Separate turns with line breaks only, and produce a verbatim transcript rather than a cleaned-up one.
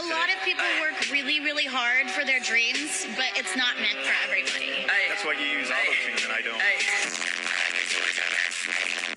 A lot of people work really, really hard for their dreams, but it's not meant for everybody.
That's why you use auto-tune and I don't.